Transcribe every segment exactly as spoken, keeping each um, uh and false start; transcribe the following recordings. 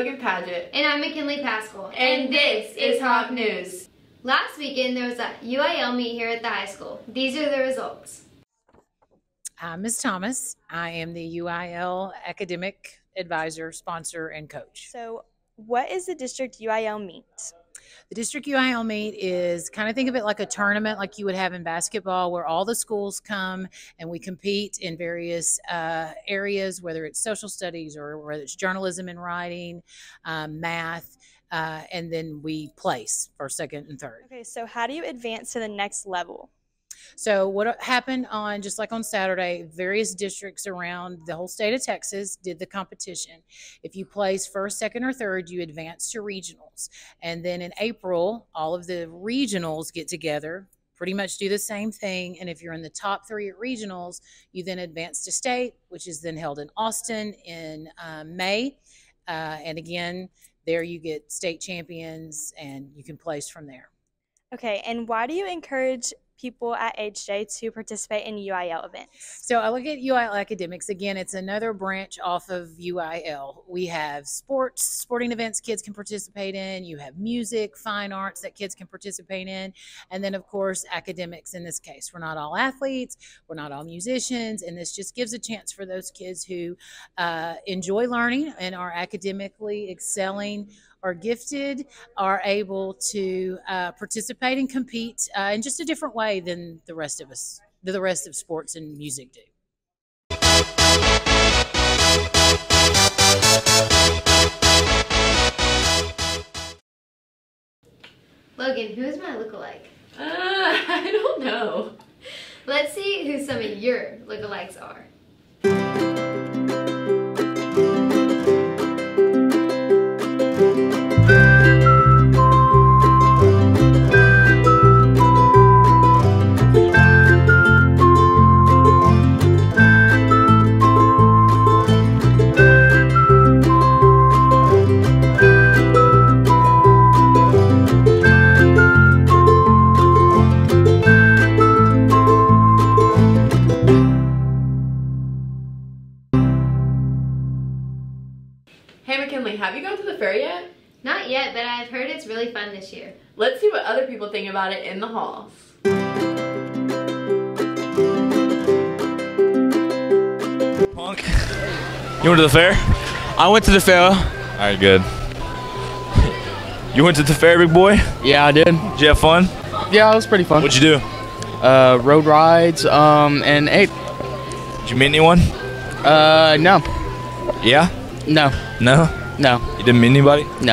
Logan Paget. And I'm McKinley Pascal. And this is Hawk News. Last weekend, there was a U I L meet here at the high school. These are the results. I'm Miz Thomas. I am the U I L academic advisor, sponsor, and coach. So what is the district U I L meet? The district U I L meet is kind of think of it like a tournament like you would have in basketball, where all the schools come and we compete in various uh, areas, whether it's social studies or whether it's journalism and writing, um, math, uh, and then we place first, second, and third. Okay, so how do you advance to the next level? So what happened on, just like on Saturday, various districts around the whole state of Texas did the competition. If you place first, second, or third, you advance to regionals. And then in April, all of the regionals get together, pretty much do the same thing. And if you're in the top three at regionals, you then advance to state, which is then held in Austin in um, May. Uh, and again, there you get state champions and you can place from there. Okay, and why do you encourage people at H J to participate in U I L events? So I look at U I L Academics. Again, it's another branch off of U I L. We have sports, sporting events kids can participate in. You have music, fine arts that kids can participate in. And then, of course, academics in this case. We're not all athletes. We're not all musicians. And this just gives a chance for those kids who uh, enjoy learning and are academically excelling, are gifted, are able to uh, participate and compete uh, in just a different way than the rest of us, the rest of sports and music do. Logan, who is my lookalike? Uh, I don't know. Let's see who some of your lookalikes are. Hey McKinley, have you gone to the fair yet? Not yet, but I've heard it's really fun this year. Let's see what other people think about it in the halls. Punk. You went to the fair? I went to the fair. Alright, good. You went to the fair, big boy? Yeah, I did. Did you have fun? Yeah, it was pretty fun. What'd you do? Uh, road rides, um, and ate. Did you meet anyone? Uh, no. Yeah? No. No? No. You didn't meet anybody? No.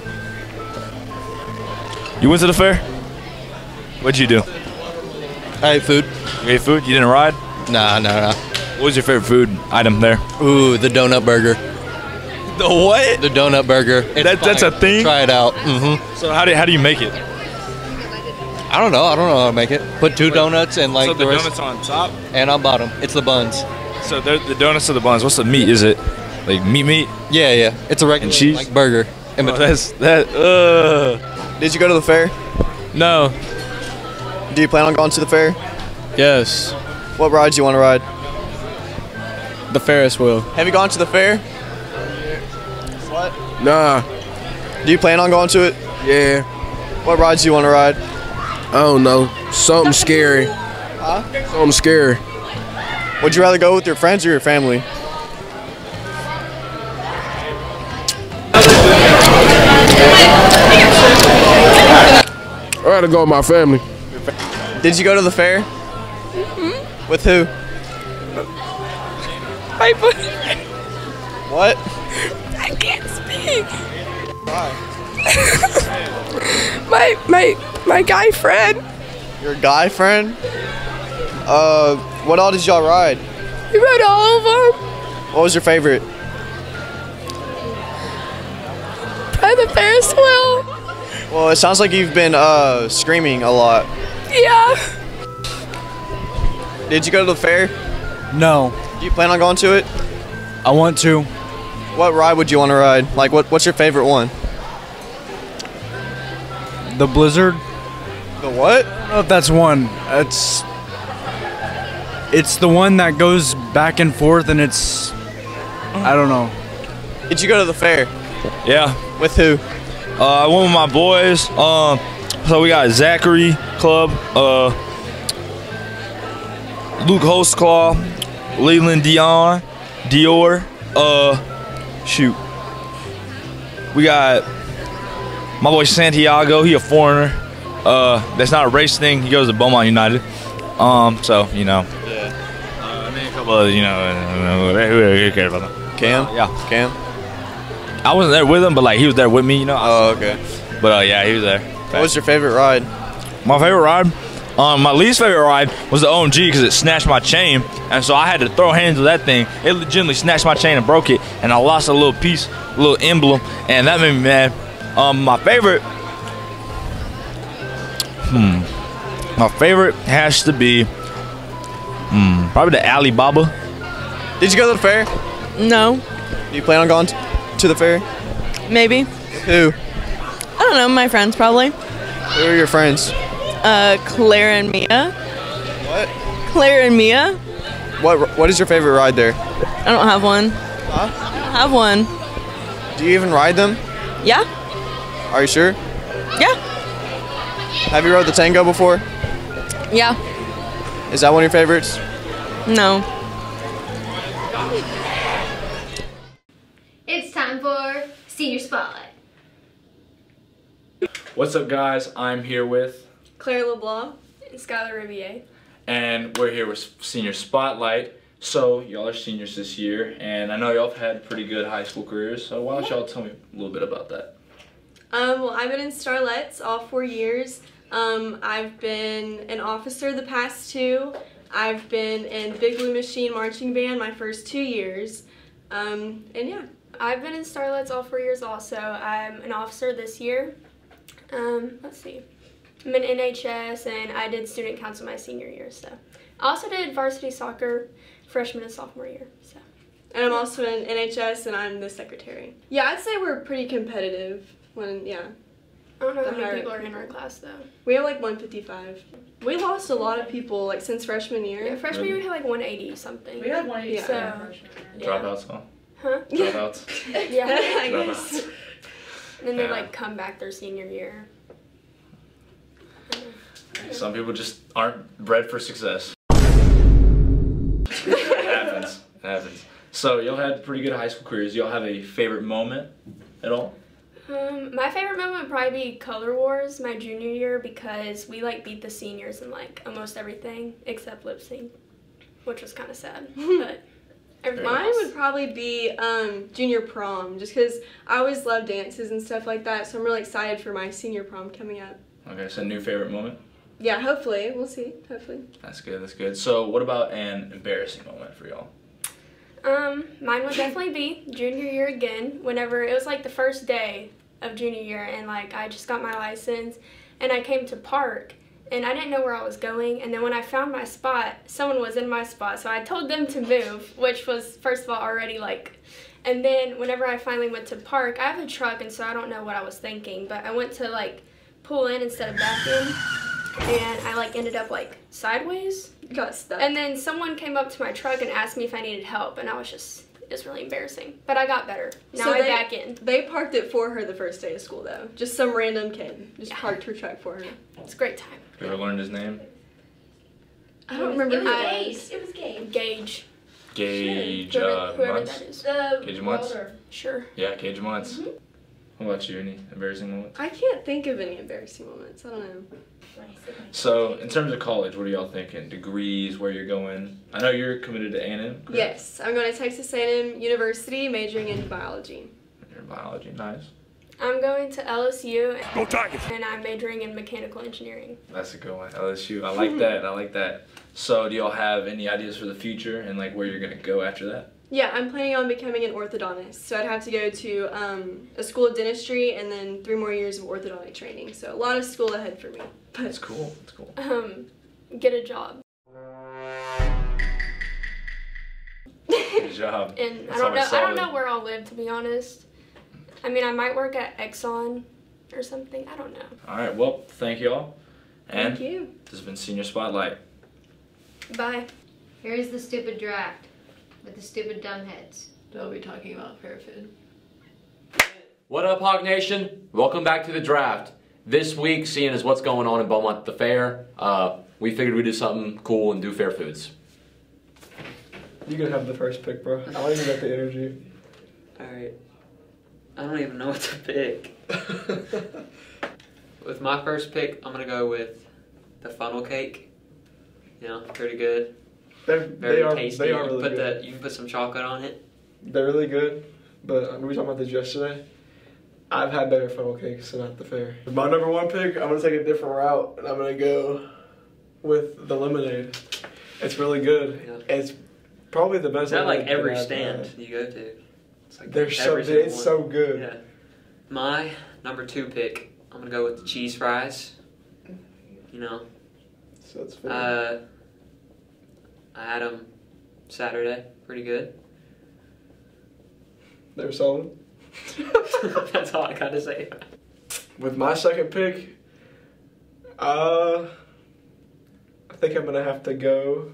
You went to the fair? What'd you do? I ate food. You ate food? You didn't ride? Nah, nah, nah. What was your favorite food item there? Ooh, the donut burger. The what? The donut burger. It's That, that's a fire. thing? Try it out. Mm-hmm. So how do, how do you make it? I don't know. I don't know how to make it. Put two donuts and like so the, the rest, donuts on top? and on bottom. It's the buns. So they're the donuts are the buns. What's the meat? Is it like meat meat? Yeah, yeah. It's a regular And cheese? like burger. In Oh, between. that's that. Uh. Did you go to the fair? No. Do you plan on going to the fair? Yes. What rides do you want to ride? The Ferris wheel. Have you gone to the fair? What? Nah. Do you plan on going to it? Yeah. What rides do you want to ride? I don't know. Something scary. Huh? Something scary. Would you rather go with your friends or your family? I'd rather go with my family. Did you go to the fair? Mm-hmm. With who? My boyfriend. What? I can't speak. Why? my my my guy friend. Your guy friend? Uh, what all did y'all ride? We rode all of them. What was your favorite? Probably the Ferris wheel. Well, it sounds like you've been uh screaming a lot. Yeah. Did you go to the fair? No. Do you plan on going to it? I want to. What ride would you want to ride? Like, what? What's your favorite one? The Blizzard. The what? I don't know if that's one. It's it's the one that goes back and forth, and it's I don't know. Did you go to the fair? Yeah. With who? Uh, I went with my boys. Um, so we got Zachary Club, uh, Luke Hostclaw, Leland Dion, Dior. Uh, shoot. We got my boy Santiago. He a foreigner. Uh, that's not a race thing. He goes to Beaumont United. Um, so you know. Yeah. Uh, and then a couple of you know, who cares about them? Cam? Uh, yeah. Cam? I wasn't there with him, but like he was there with me, you know. Oh, okay. But uh, yeah, he was there. What was your favorite ride? My favorite ride? Um, my least favorite ride was the O M G because it snatched my chain, and so I had to throw hands with that thing. It legitimately snatched my chain and broke it, and I lost a little piece, a little emblem, and that made me mad. Um, my favorite, hmm, my favorite has to be, hmm, probably the Alibaba. Did you go to the fair? No. Do you plan on going t- to the fair? Maybe. Who? I don't know, my friends probably. Who are your friends? Uh, Claire and Mia. What? Claire and Mia. What What is your favorite ride there? I don't have one. Huh? I don't have one. Do you even ride them? Yeah? Are you sure? Yeah. Have you rode the Tango before? Yeah. Is that one of your favorites? No. It's time for Senior Spotlight. What's up, guys? I'm here with, Claire LeBlanc and Skylar Riviere. and we're here with Senior Spotlight. So y'all are seniors this year, and I know y'all have had pretty good high school careers. So why don't y'all tell me a little bit about that? Um, well, I've been in Starlets all four years. Um, I've been an officer the past two. I've been in the Big Blue Machine Marching Band my first two years. Um, and yeah. I've been in Starlets all four years also. I'm an officer this year. Um, let's see. I'm in N H S and I did student council my senior year. So I also did varsity soccer freshman and sophomore year. So. And I'm also in N H S and I'm the secretary. Yeah, I'd say we're pretty competitive when, yeah. I don't know the how many higher people are in our class though. We have like one fifty-five. We lost a lot of people like since freshman year. Yeah, freshman year we had like one eighty something. We had one eighty. Yeah. So, Dropouts, huh? huh? Dropouts. Yeah. I guess. Dropouts. And then they Yeah. like come back their senior year. Some people just aren't bred for success. It happens. It happens. So y'all had pretty good high school careers. Y'all have a favorite moment at all? Um, my favorite moment would probably be Color Wars my junior year because we like beat the seniors in like almost everything except lip sync, which was kind of sad. But everything Mine else. would probably be um, junior prom, just because I always love dances and stuff like that, so I'm really excited for my senior prom coming up. Okay, so new favorite moment? Yeah, hopefully. We'll see. Hopefully. That's good, that's good. So what about an embarrassing moment for y'all? Um, mine would definitely be junior year again. Whenever it was like the first day of junior year, and like I just got my license, and I came to park, and I didn't know where I was going. And then when I found my spot, someone was in my spot, so I told them to move, which was first of all already like. And then whenever I finally went to park, I have a truck, and so I don't know what I was thinking, but I went to like pull in instead of back in. And I like ended up like sideways. Got stuck. And then someone came up to my truck and asked me if I needed help, and I was just, it was really embarrassing. But I got better. Now So I'm they- back in. They parked it for her the first day of school, though. Just some random kid just parked her truck for her. It's a great time. You ever learned his name? I don't remember It who was it Gage. was. It was Gage. Gage. Gage Whoever, uh, whoever Months? that is. The Gage Months? welder. Sure. Yeah, Gage Months. Mm-hmm. What about you? Any embarrassing moments? I can't think of any embarrassing moments. I don't know. So, in terms of college, what are y'all thinking? Degrees, where you're going? I know you're committed to A and M. correct? Yes, I'm going to Texas A and M University, majoring in biology. Your biology, nice. I'm going to L S U. Go Tigers! And I'm majoring in mechanical engineering. That's a good one. L S U. I like that. I like that. So, do y'all have any ideas for the future and like where you're gonna go after that? Yeah, I'm planning on becoming an orthodontist. So I'd have to go to um, a school of dentistry and then three more years of orthodontic training. So a lot of school ahead for me. But That's cool. That's cool. Um, get a job. Good job. And I That's don't know. always I don't solid. know where I'll live, to be honest. I mean, I might work at Exxon or something. I don't know. All right. Well, thank y'all. And Thank you. This has been Senior Spotlight. Bye. Here's the stupid draft with the stupid dumb heads. They'll be talking about Fairfield. What up, Hog Nation? Welcome back to the draft. This week, seeing as what's going on in Beaumont at the fair, uh, we figured we'd do something cool and do fair foods. You can have the first pick, bro. I don't even got the energy. Alright. I don't even know what to pick. With my first pick, I'm gonna go with the funnel cake. You know, pretty good. They're, Very they are, tasty. They are you, can really put good. The, you can put some chocolate on it. They're really good, but we were talking about this yesterday. I've had better funnel cakes than at the fair. With my number one pick, I'm gonna take a different route, and I'm gonna go with the lemonade. It's really good. Yeah. It's probably the best. Is that like lemonade every that I've stand had. you go to? It's like They're so every good. single It's one. so good. Yeah. My number two pick, I'm gonna go with the cheese fries. You know. So it's fair. Uh, I had them Saturday. Pretty good. They were solid. That's all I gotta say. With my second pick, uh, I think I'm gonna have to go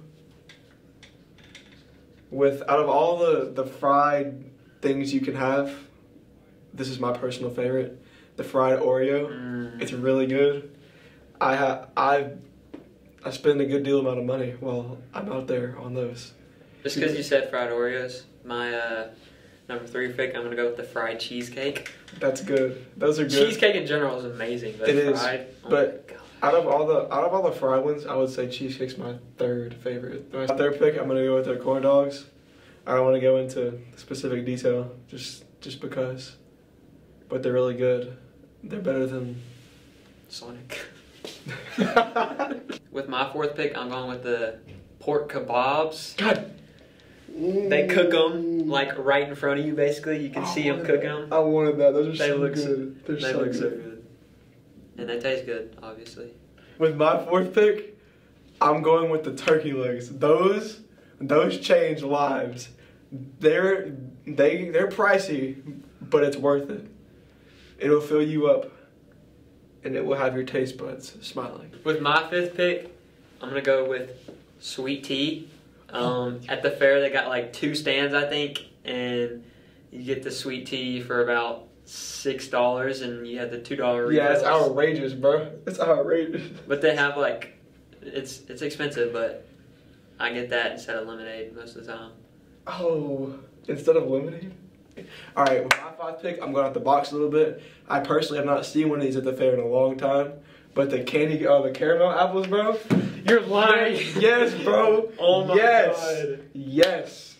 with, out of all the, the fried things you can have, this is my personal favorite, the fried Oreo. Mm. It's really good. I ha I I spend a good deal amount of money while I'm out there on those. Just because you said fried Oreos, my uh, number three pick, I'm gonna go with the fried cheesecake. That's good. Those are good. Cheesecake in general is amazing, but It is, fried, oh but my God. out of all the out of all the fried ones, I would say cheesecake's my third favorite. My third pick, I'm gonna go with their corn dogs. I don't want to go into specific detail, just just because, but they're really good. They're better than Sonic. With my fourth pick, I'm going with the pork kebabs. God. They cook them like right in front of you, basically. You can I see them wanted cooking that. them. I wanted that. Those are They so look so- good. They're They so look good. so good. And they taste good, obviously. With my fourth pick, I'm going with the turkey legs. Those those change lives. They're they they're pricey, but it's worth it. It'll fill you up, and it will have your taste buds smiling. With my fifth pick, I'm gonna go with sweet tea. Um, at the fair, they got like two stands, I think, and you get the sweet tea for about six dollars, and you have the two dollar refills. Yeah, it's outrageous, bro. It's outrageous. But they have like, it's it's expensive, but I get that instead of lemonade most of the time. Oh, instead of lemonade? All right, with my five pick, I'm going out the box a little bit. I personally have not seen one of these at the fair in a long time, but the candy, oh, the caramel apples, bro. You're lying. Yes, bro. Oh my yes. God. Yes.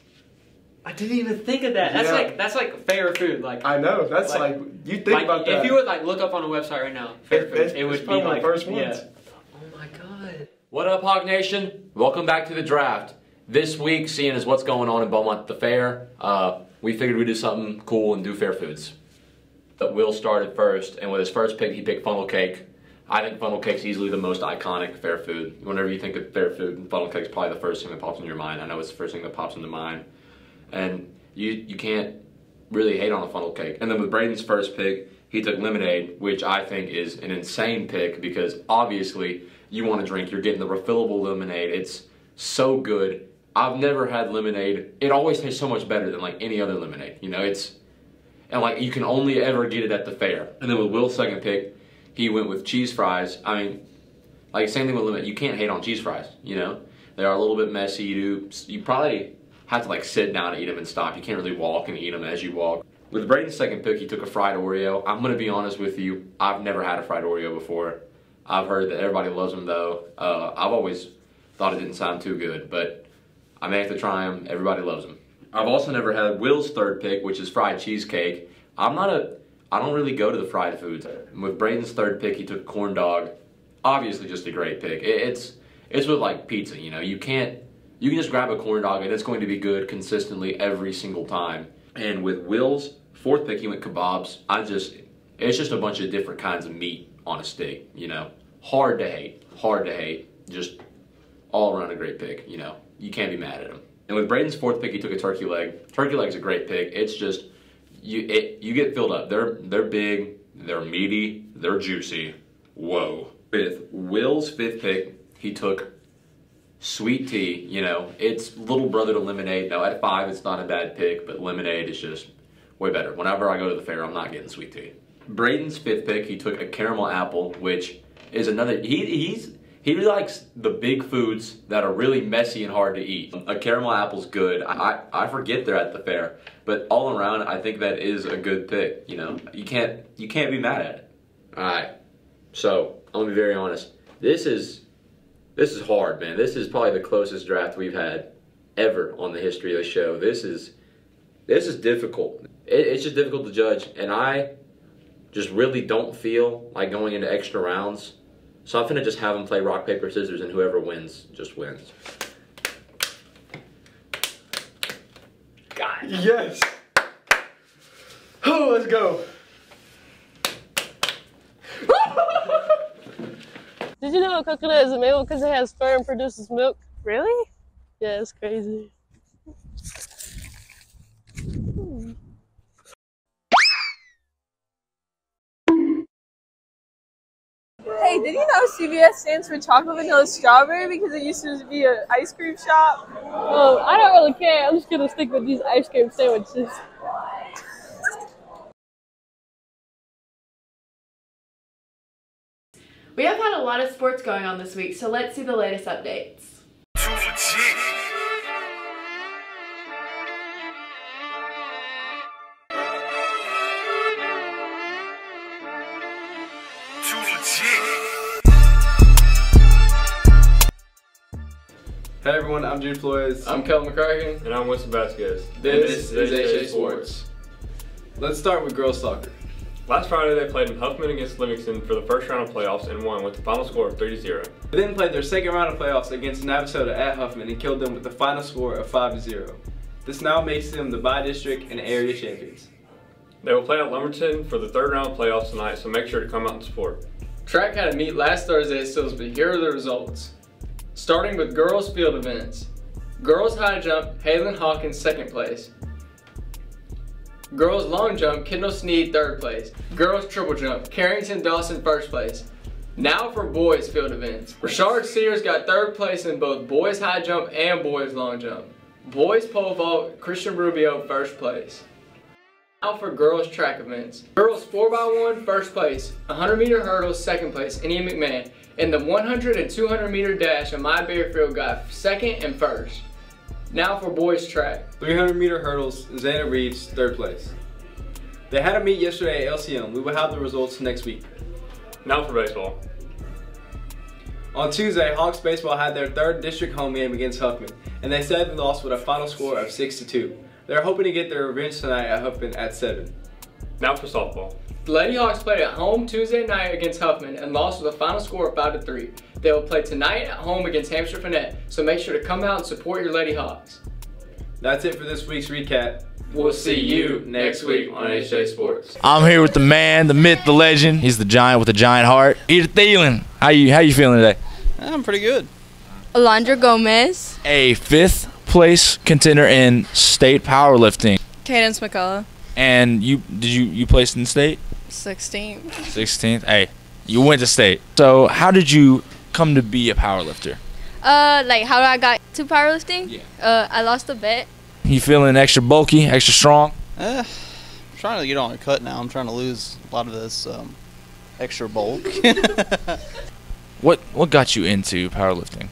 I didn't even think of that. That's Yeah. like that's like fair food. Like I know. That's like, like you think like, about that. If you would like look up on a website right now, fair It- food, it's- it would it's be probably one of like the first ones. yeah. Oh my God. What up, Hog Nation? Welcome back to the draft. This week, seeing as what's going on in Beaumont at the fair, uh, we figured we'd do something cool and do fair foods. But Will started first, and with his first pick, he picked funnel cake. I think funnel cake's easily the most iconic fair food. Whenever you think of fair food, funnel cake's probably the first thing that pops in your mind. I know it's the first thing that pops into mind. And you you can't really hate on a funnel cake. And then with Braden's first pick, he took lemonade, which I think is an insane pick because obviously you want to drink, you're getting the refillable lemonade. It's so good. I've never had lemonade. It always tastes so much better than like any other lemonade. You know, it's, and like you can only ever get it at the fair. And then with Will's second pick, he went with cheese fries. I mean, like same thing with lemonade. You can't hate on cheese fries, you know? They are a little bit messy. You do, you probably have to like sit down and eat them and stop. You can't really walk and eat them as you walk. With Braden's second pick, he took a fried Oreo. I'm gonna be honest with you, I've never had a fried Oreo before. I've heard that everybody loves them though. Uh, I've always thought it didn't sound too good, but I may have to try them. Everybody loves them. I've also never had Will's third pick, which is fried cheesecake. I'm not a, I don't really go to the fried foods. With Braden's third pick, he took corn dog. Obviously just a great pick. It, it's, it's with like pizza, you know. You can't, you can just grab a corn dog and it's going to be good consistently every single time. And with Will's fourth pick, he went kebabs. I just, it's just a bunch of different kinds of meat on a stick, you know. Hard to hate, hard to hate. Just all around a great pick, you know. You can't be mad at him. And with Braden's fourth pick, he took a turkey leg. Turkey leg's a great pick. It's just, you it you get filled up. They're they're big, they're meaty, they're juicy. Whoa. With Will's fifth pick, he took sweet tea. You know, it's little brother to lemonade. Now at five, it's not a bad pick, but lemonade is just way better. Whenever I go to the fair, I'm not getting sweet tea. Braden's fifth pick, he took a caramel apple, which is another, he, he's, he likes the big foods that are really messy and hard to eat. A caramel apple's good. I, I forget they're at the fair, but all around, I think that is a good pick, you know? You can't, you can't be mad at it. All right, so I'm gonna be very honest. This is, this is hard, man. This is probably the closest draft we've had ever on the history of the show. This is, this is difficult. It, it's just difficult to judge, and I just really don't feel like going into extra rounds. So I'm gonna just have them play rock, paper, scissors, and whoever wins just wins. God. Yes. Oh, let's go. Did you know a coconut is a mammal because it has fur and produces milk? Really? Yeah, it's crazy. Hey, did you know C V S stands for chocolate vanilla strawberry because it used to be an ice cream shop? Um, I don't really care. I'm just gonna stick with these ice cream sandwiches. We have had a lot of sports going on this week, so let's see the latest updates. Hey everyone, I'm Jude Flores. I'm Kelvin McCracken. And I'm Winston Vasquez. This, this is H A Sports. Let's start with girls soccer. Last Friday they played in Huffman against Livingston for the first round of playoffs and won with the final score of three to zero. They then played their second round of playoffs against Navasota at Huffman and killed them with the final score of five to zero. This now makes them the bi-district and area champions. They will play at Lumberton for the third round of playoffs tonight, so make sure to come out and support. Track had a meet last Thursday at Silsbee. Here are the results. Starting with girls field events. Girls high jump, Halen Hawkins second place. Girls long jump, Kendall Sneed third place. Girls triple jump, Carrington Dawson first place. Now for boys field events. Rashard Sears got third place in both boys high jump and boys long jump. Boys pole vault, Christian Rubio first place. Now for girls track events. Girls four by one first place. one hundred meter hurdles second place, India McMahon. In the one hundred and two hundred meter dash, Amaya Bearfield got second and first. Now for boys track. three hundred meter hurdles, Xana Reeves third place. They had a meet yesterday at L C M. We will have the results next week. Now for baseball. On Tuesday, Hawks baseball had their third district home game against Huffman, and they said they lost with a final score of six to two. They're hoping to get their revenge tonight at Huffman at seven. Now for softball. The Lady Hawks played at home Tuesday night against Huffman and lost with a final score of five to three. They will play tonight at home against Hampshire Finette, so make sure to come out and support your Lady Hawks. That's it for this week's recap. We'll see you next week on H J Sports. I'm here with the man, the myth, the legend. He's the giant with a giant heart. Peter Thielen. How you how you feeling today? I'm pretty good. Alondra Gomez. A fifth place contender in state powerlifting. Cadence McCullough. And you did you you placed in state? sixteenth. sixteenth. Hey, you went to state. So how did you come to be a powerlifter? Uh, like how I got to powerlifting? Yeah. Uh, I lost a bet. You feeling extra bulky, extra strong? Uh, I'm trying to get on a cut now. I'm trying to lose a lot of this um, extra bulk. What what got you into powerlifting?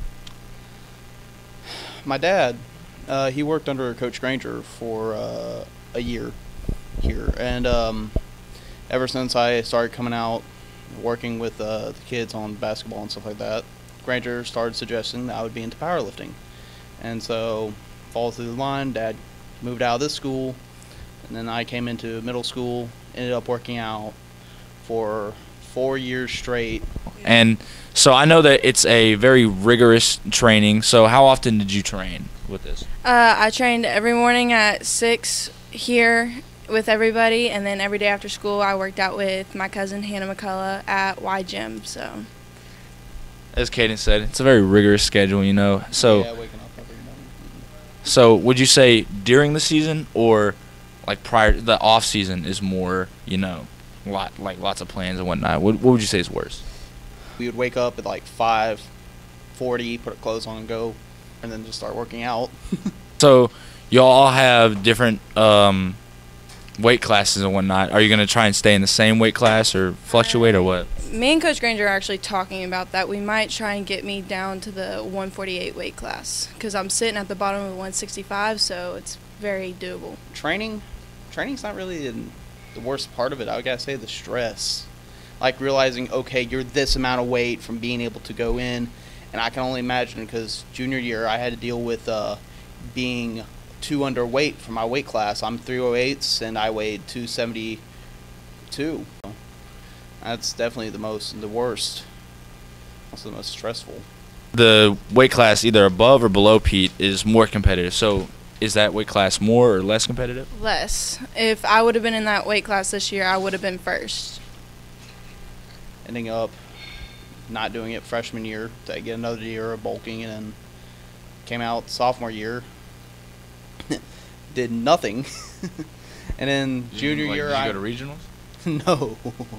My dad, uh, he worked under Coach Granger for uh, a year here, and um, ever since I started coming out, working with uh, the kids on basketball and stuff like that, Granger started suggesting that I would be into powerlifting. And so, followed through the line, Dad moved out of this school, and then I came into middle school, ended up working out for four years straight. And so I know that it's a very rigorous training. So how often did you train with this? Uh, I trained every morning at six here with everybody, and then every day after school I worked out with my cousin Hannah McCullough at Y Gym. So, as Kaden said, it's a very rigorous schedule, you know. So, yeah, waking up every morning. So would you say during the season or like prior, the off season is more, you know, lot like lots of plans and whatnot? What, what would you say is worse? We would wake up at like five forty, put our clothes on and go, and then just start working out. So y'all all have different um, weight classes and whatnot. Are you going to try and stay in the same weight class or fluctuate or what? Me and Coach Granger are actually talking about that. We might try and get me down to the one forty-eight weight class because I'm sitting at the bottom of one sixty-five, so it's very doable. Training, training's not really the, the worst part of it. I gotta say the stress, like realizing, okay, you're this amount of weight from being able to go in, and I can only imagine because junior year I had to deal with uh, being too underweight for my weight class. I'm three oh eights and I weighed two seventy-two. That's definitely the most, the worst. Also the most stressful. The weight class either above or below Pete is more competitive. So is that weight class more or less competitive? Less. If I would have been in that weight class this year, I would have been first. Ending up not doing it freshman year to get another year of bulking, and then came out sophomore year, did nothing, and then Did junior you, like, year did you I go to regionals? no.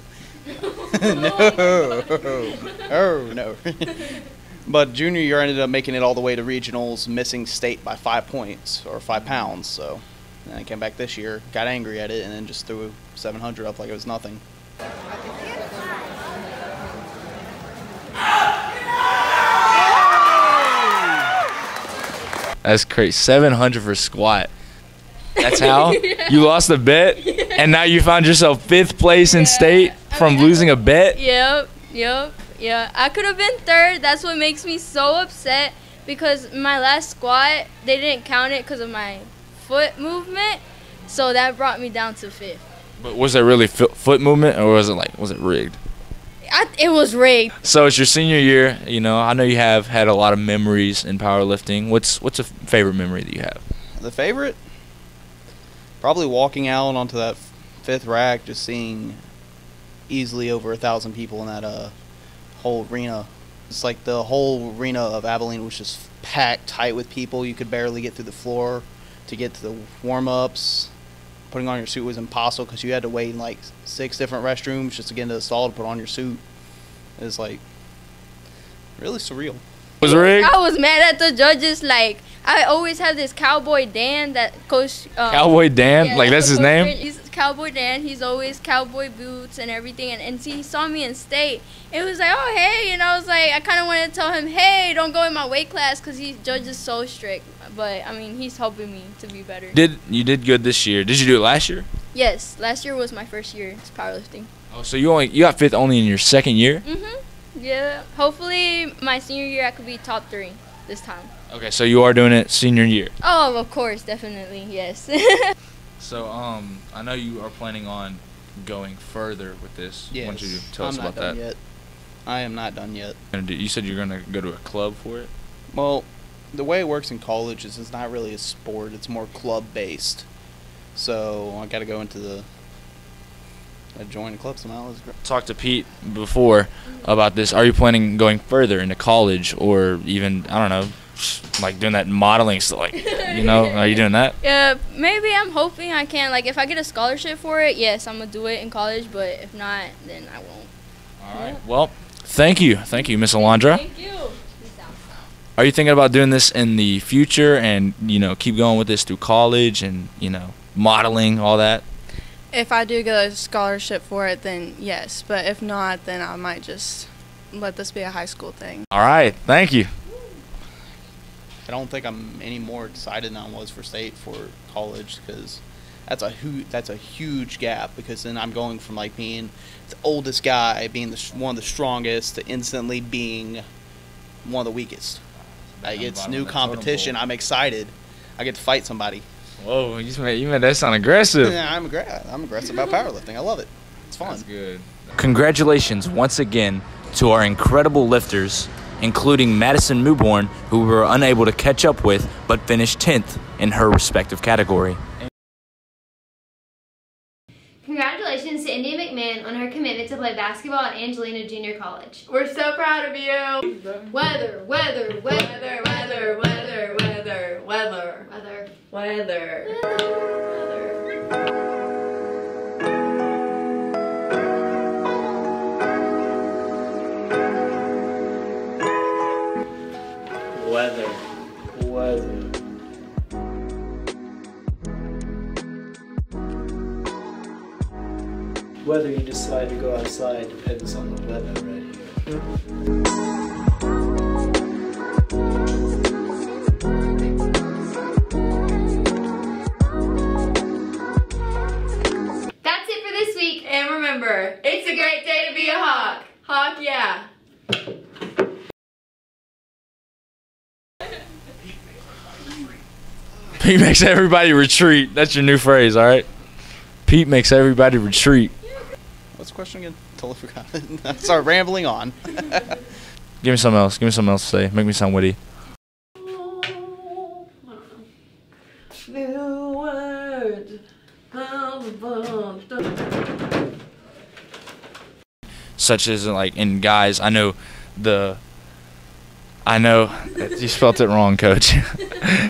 no, oh no. But junior year I ended up making it all the way to regionals, missing state by five points or five pounds. So then I came back this year, got angry at it, and then just threw seven hundred up like it was nothing. That's crazy. seven hundred for squat. That's how? Yeah. You lost a bet, Yeah. and now you found yourself fifth place in Yeah. state from losing a bet? Yep, yep, yeah. I could have been third. That's what makes me so upset because my last squat, they didn't count it because of my foot movement. So that brought me down to fifth. But was there really fo- foot movement, or was it like, was it rigged? I, it was rigged. So it's your senior year. You know, I know you have had a lot of memories in powerlifting. What's what's a favorite memory that you have? The favorite? Probably walking out onto that fifth rack, just seeing easily over a thousand people in that uh, whole arena. It's like the whole arena of Abilene was just packed tight with people. You could barely get through the floor to get to the warm-ups. Putting on your suit was impossible because you had to wait in like six different restrooms just to get into the stall to put on your suit. It was like really surreal. Was it rigged? I was mad at the judges. Like, I always have this Cowboy Dan that coach. Um, Cowboy Dan? yeah, Like, that's his Coach name? Grin- He's Cowboy Dan. He's always cowboy boots and everything. And, and see, he saw me in state. It was like, oh, hey. And I was like, I kind of wanted to tell him, hey, don't go in my weight class because he judges so strict. But, I mean, he's helping me to be better. Did you did good this year? Did you do it last year? Yes. Last year was my first year powerlifting. Oh, so you only you got fifth only in your second year? Mm-hmm. Yeah. Hopefully, my senior year, I could be top three this time. Okay, so you are doing it senior year. Oh, of course, definitely, yes. So um, I know you are planning on going further with this. Why don't you tell us I'm not about done that? yet. I am not done yet. Gonna do- You said you're gonna go to a club for it. Well, the way it works in college is it's not really a sport. It's more club based. So I got to go into the. I join a club somehow. It's great. Talked to Pete before about this. Are you planning going further into college, or even I don't know, like doing that modeling stuff? Like, you know, are you doing that? Yeah, maybe I'm hoping I can. Like, if I get a scholarship for it, yes, I'm gonna do it in college. But if not, then I won't. All right. Well, thank you, thank you, Miss Alondra. Thank you. Are you thinking about doing this in the future, and you know, keep going with this through college, and you know, modeling, all that? If I do get a scholarship for it, then yes. But if not, then I might just let this be a high school thing. All right. Thank you. I don't think I'm any more excited than I was for state for college because that's a hu- that's a huge gap because then I'm going from like being the oldest guy, being the sh- one of the strongest, to instantly being one of the weakest. Like the it's bottom new of the totem competition. pole. I'm excited. I get to fight somebody. Whoa, you made, you made that sound aggressive. Yeah, I'm aggra- I'm aggressive about powerlifting. I love it. It's fun. That's good. Congratulations once again to our incredible lifters, including Madison Newborn, who we were unable to catch up with, but finished tenth in her respective category. Congratulations to India McMahon on her commitment to play basketball at Angelina Junior College. We're so proud of you. Weather, weather, weather, Weather, weather, weather, weather, weather, weather. weather. Weather. Weather. whether you decide to go outside depends on the weather right here. That's it for this week. And remember, it's a great day to be a Hawk. Hawk, yeah. Pete makes everybody retreat. That's your new phrase, all right? Pete makes everybody retreat. What's the question again? Totally forgot. Start rambling on. Give me something else. Give me something else to say. Make me sound witty. Such as like in guys, I know the. I know you spelt it wrong, Coach.